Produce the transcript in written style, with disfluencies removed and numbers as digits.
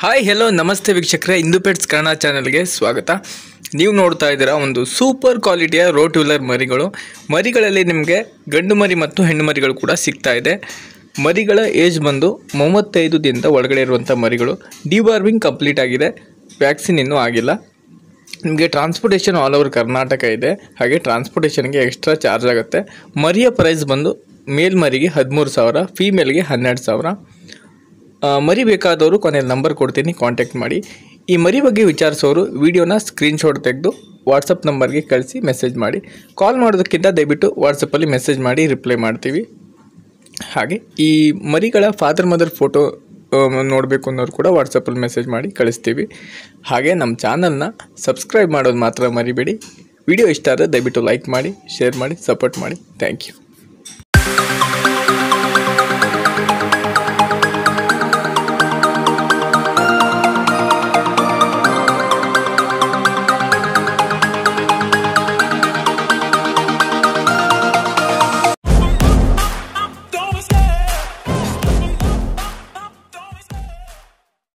Hi hello ನಮಸ್ತೆ ವೀಕ್ಷಕರೇ, ಇಂದು pets Kannada ಚಾನಲ್ಗೆ ಸ್ವಾಗತ. ನೀವು ನೋಡ್ತಾ ಇದ್ದೀರಾ ಒಂದು ಸೂಪರ್ ಕ್ವಾಲಿಟಿಯ ರೋಟ್ ವೀಲರ್ ಮರಿಗಳಲ್ಲಿ ನಿಮಗೆ ಗಂಡು ಮರಿ ಮತ್ತು ಹೆಣ್ಣು ಮರಿಗಳು ಕೂಡ ಸಿಗ್ತಾ ಇದೆ. ಮರಿಗಳ ಏಜ್ ಬಂದು 35 ದಿನದ ಒಳಗಡೆ ಇರುವಂಥ ಮರಿಗಳು. ಡಿವಾರ್ಮಿಂಗ್ ಕಂಪ್ಲೀಟ್ ಆಗಿದೆ, ವ್ಯಾಕ್ಸಿನ್ ಇನ್ನೂ ಆಗಿಲ್ಲ. ನಿಮಗೆ ಟ್ರಾನ್ಸ್ಪೋರ್ಟೇಷನ್ ಆಲ್ ಓವರ್ ಕರ್ನಾಟಕ ಇದೆ. ಹಾಗೆ ಟ್ರಾನ್ಸ್ಪೋರ್ಟೇಷನ್ಗೆ ಎಕ್ಸ್ಟ್ರಾ ಚಾರ್ಜ್ ಆಗುತ್ತೆ. ಮರಿಯ ಪ್ರೈಸ್ ಬಂದು ಮೇಲ್ ಮರಿಗೆ 13,000, ಫೀಮೇಲ್ಗೆ 12,000. ಮರಿ ಬೇಕಾದವರು ಕೊನೆಯಲ್ಲಿ ನಂಬರ್ ಕೊಡ್ತೀನಿ, ಕಾಂಟ್ಯಾಕ್ಟ್ ಮಾಡಿ. ಈ ಮರಿ ಬಗ್ಗೆ ವಿಚಾರಿಸೋರು ವಿಡಿಯೋನ ಸ್ಕ್ರೀನ್ಶಾಟ್ ತೆಗೆದು ವಾಟ್ಸಪ್ ನಂಬರ್ಗೆ ಕಳಿಸಿ ಮೆಸೇಜ್ ಮಾಡಿ. ಕಾಲ್ ಮಾಡೋದಕ್ಕಿಂತ ದಯವಿಟ್ಟು ವಾಟ್ಸಪ್ಪಲ್ಲಿ ಮೆಸೇಜ್ ಮಾಡಿ ರಿಪ್ಲೈ ಮಾಡ್ತೀವಿ. ಹಾಗೆ ಈ ಮರಿಗಳ ಫಾದರ್ ಮದರ್ ಫೋಟೋ ನೋಡಬೇಕು ಅನ್ನೋರು ಕೂಡ ವಾಟ್ಸಪ್ಪಲ್ಲಿ ಮೆಸೇಜ್ ಮಾಡಿ ಕಳಿಸ್ತೀವಿ. ಹಾಗೆ ನಮ್ಮ ಚಾನಲ್ನ ಸಬ್ಸ್ಕ್ರೈಬ್ ಮಾಡೋದು ಮಾತ್ರ ಮರಿಬೇಡಿ. ವಿಡಿಯೋ ಇಷ್ಟ ಆದರೆ ದಯವಿಟ್ಟು ಲೈಕ್ ಮಾಡಿ, ಶೇರ್ ಮಾಡಿ, ಸಪೋರ್ಟ್ ಮಾಡಿ. Thank you.